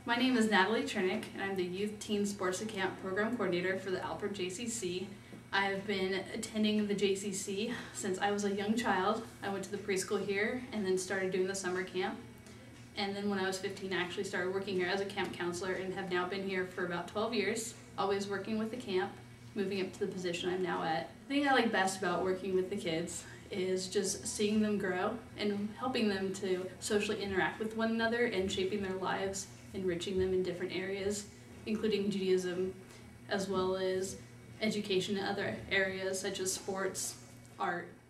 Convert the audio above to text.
My name is Natalie Chernick, and I'm the Youth Teen Sports at Camp Program Coordinator for the Alfred JCC. I've been attending the JCC since I was a young child. I went to the preschool here and then started doing the summer camp. And then when I was 15, I actually started working here as a camp counselor and have now been here for about 12 years, always working with the camp, moving up to the position I'm now at. The thing I like best about working with the kids is just seeing them grow and helping them to socially interact with one another and shaping their lives, enriching them in different areas, including Judaism, as well as education in other areas such as sports, art,